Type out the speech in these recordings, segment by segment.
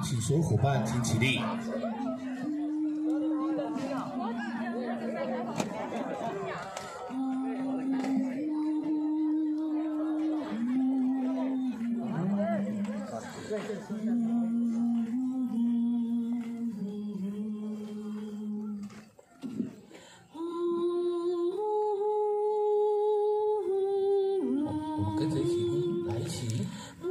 请所有伙伴请起立。我们跟着一起来一起。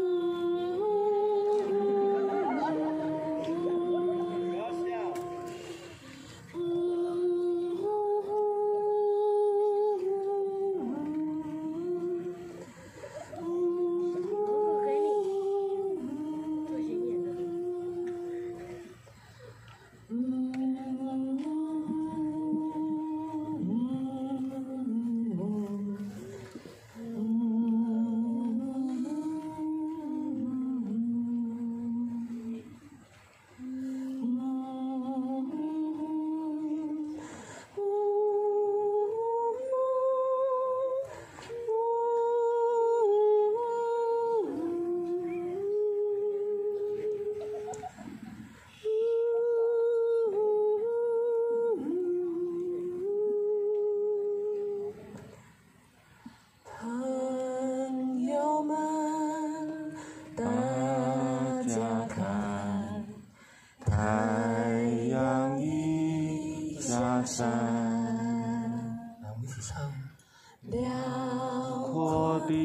朋友们，大家看，太阳已下山， 来，我们一起唱。 辽阔的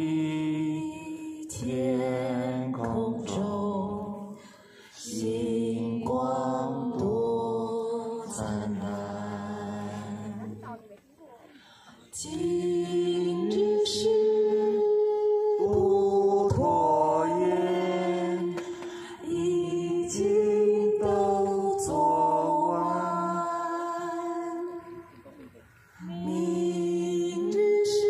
天空中，星光多灿烂。今日事不拖延，已经都做完。明日事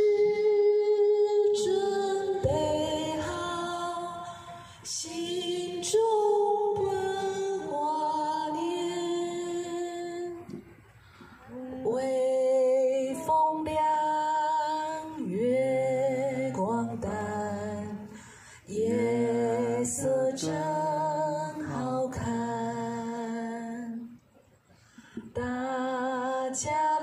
准备好，心中温华年。微风凉，月光淡，夜色真好看。大家